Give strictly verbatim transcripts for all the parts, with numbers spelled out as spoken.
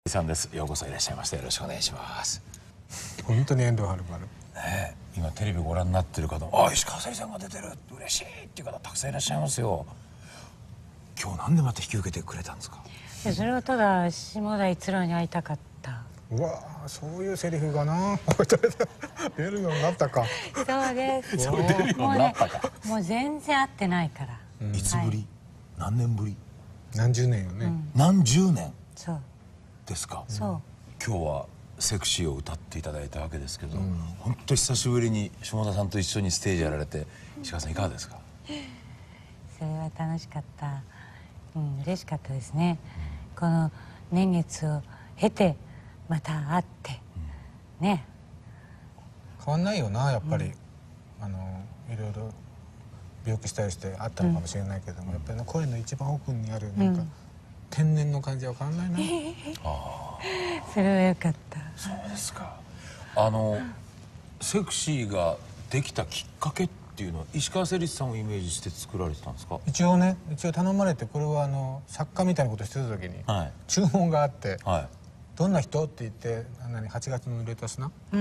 さんです。ようこそいらっしゃいました。よろしくお願いします。 本当に遠藤はるばる。 ねえ、今テレビご覧になってる方も、あ、石川さゆりさんが出てる、嬉しいっていう方たくさんいらっしゃいますよ。今日なんでまた引き受けてくれたんですか？ それはただ下田一郎に会いたかった。 うわー、そういうセリフがな出るようになったか。 そうです。 それ出るようになったか。 もう全然会ってないから。 うん、いつぶり、はい、何年ぶり？ 何十年よね。うん、 何十年。 そうですか。 そう。 今日はセクシーを歌っていただいたわけですけど、うん、本当久しぶりに下田さんと一緒にステージやられて、石川さんいかがですか？ それは楽しかった。うん、嬉しかったですね。うん、この年月を経てまた会って、うん、ね。 変わんないよな、やっぱり。うん、あのいろいろ病気したりしてあったのかもしれないけども、うん、やっぱり声の一番奥にあるなんか、うん、天然の感じは変わんないな。 あそれはよかった。 そうですか。あのセクシーができたきっかけっていうのは石川せりさんをイメージして作られてたんですか？ 一応ね、一応頼まれて、これはあの作家みたいなことしてた時に、はい、注文があって、はい、どんな人って言って、何はちがつのレタスな、うん、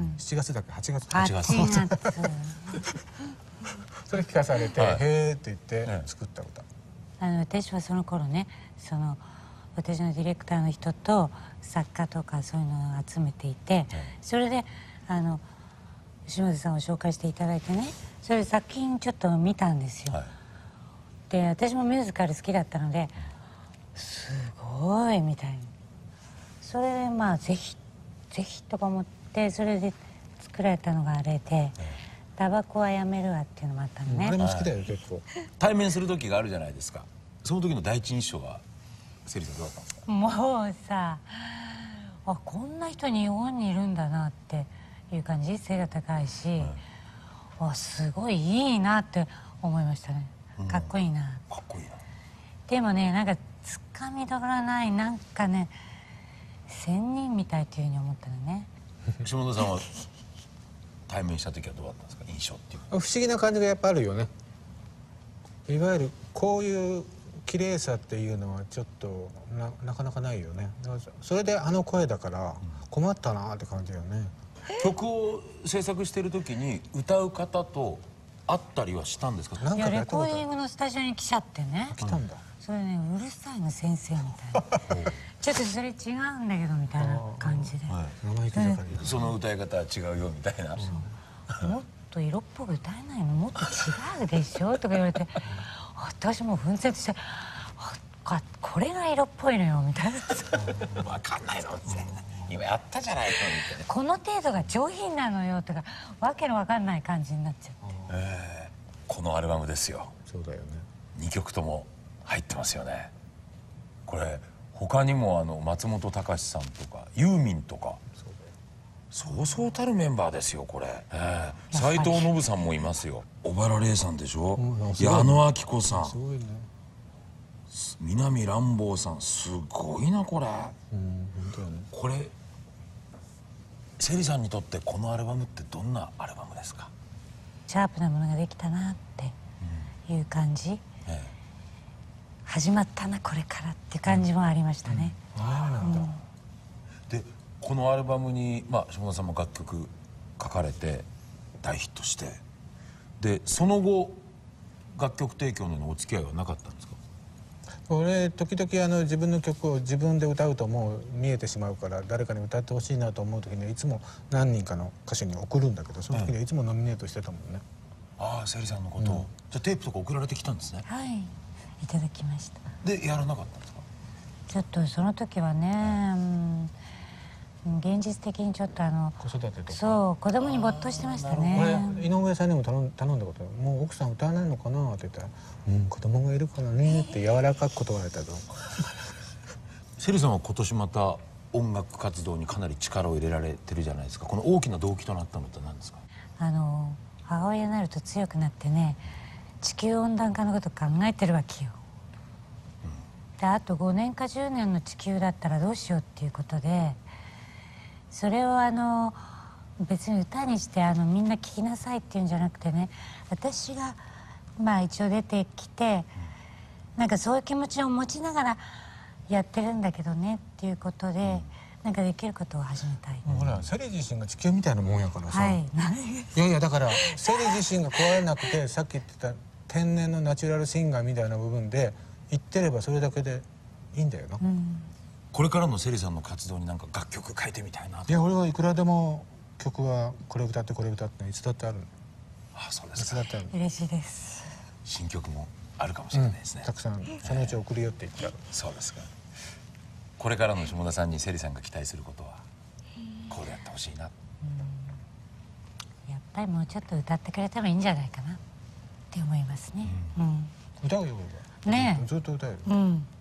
しちがつだっけ、はちがつはちがつそれ聞かされて、はい、へーって言って作った歌。 あの私はその頃ね、その私のディレクターの人と作家とかそういうのを集めていて、はい、それであの下田さんを紹介していただいてね、それで作品ちょっと見たんですよ。はい、で私もミュージカル好きだったので、すごいみたいに、それでまあぜひぜひとか思って、それで作られたのがあれで「タバコはやめるわ」っていうのもあったのね。 あれも好きだよ、結構。 対面する時があるじゃないですか。その時の第一印象はセリさんどうだったんですか？ もうさあ、こんな人日本にいるんだなっていう感じ。背が高いし、うん、あすごいいいなって思いましたね。かっこいいな、うん、 かっこいいな。 でもね、なんかつかみどころない、なんかね仙人みたいっていうふうに思ったのね。 下田さんは対面した時はどうだったんですか？印象っていう不思議な感じがやっぱあるよね。いわゆるこういう綺麗さっていうのはちょっと な, なかなかないよね。それであの声だから困ったなって感じよね。 曲を制作してる時に歌う方と会ったりはしたんですか？ いや、レコーディングのスタジオに来ちゃってね。 来たんだ。 それね、うるさいの先生みたいなちょっとそれ違うんだけどみたいな感じで、 生意気だから、 その歌い方は違うよみたいな。 もっと色っぽく歌えないの、もっと違うでしょとか言われて、私もう奮戦として、あ、これが色っぽいのよみたいな。 分かんないのって今やったじゃないのみたいな。 この程度が上品なのよとか、わけのわかんない感じになっちゃって、 えー、このアルバムですよ。 そうだよね。 にきょくとも入ってますよね。これ他にもあの松本隆さんとかユーミンとか、そうそうたるメンバーですよこれ。斎藤信さんもいますよ。小原玲さんでしょ、矢野顕子さん、すごいね。南乱暴さん、すごいなこれ。うん、本当だね。これセリさんにとってこのアルバムってどんなアルバムですか？ シャープなものができたなっていう感じ、うん、ええ、始まったなこれからって感じもありましたね。 でこのアルバムに、まあ、下田さんも楽曲書かれて大ヒットして、でその後楽曲提供のお付き合いはなかったんですか？ 俺時々あの自分の曲を自分で歌うともう見えてしまうから、誰かに歌ってほしいなと思う時にはいつも何人かの歌手に送るんだけど、その時にはいつもノミネートしてたもんね。 ああ、セリさんのことを、うん、じゃあテープとか送られてきたんですね。 はい、いただきました。 でやらなかったんですか？ ちょっとその時はね、うん、現実的にちょっとあの子育てとか、 そう子供に没頭してましたね。 俺井上さんにも頼ん頼んだこと、もう奥さん歌わないのかなって言ったら、うん子供がいるからねって柔らかく断られたと。 セリさんは今年また音楽活動にかなり力を入れられてるじゃないですか。この大きな動機となったのって何ですか？ あの母親になると強くなってね、地球温暖化のこと考えてるわけよ。うん、であとごねんかじゅうねんの地球だったらどうしようっていうことで、それをあの別に歌にしてあのみんな聴きなさいっていうんじゃなくてね、私がまあ一応出てきて、なんかそういう気持ちを持ちながらやってるんだけどねっていうことで、なんかできることを始めたい。 ほらセリ自身が地球みたいなもんやからさ、 はい。 いやいやだからセリ自身が壊れなくてさっき言ってた天然のナチュラルシンガーみたいな部分で言ってればそれだけでいいんだよな、 うん、 これからのセリさんの活動になんか楽曲書いてみたいなと。 いや俺はいくらでも曲はこれ歌ってこれ歌っていつだってある。 あ、そうでいすか。 つだってある。 嬉しいです。 新曲もあるかもしれないですね、 たくさんそのうち送るよって言ってある。 そうですか。これからの下田さんにセリさんが期待することはこうでやってほしいな。 やっぱりもうちょっと歌ってくれてもいいんじゃないかなって思いますね。うん、 歌うよ俺はねえずっと歌うよ。 うん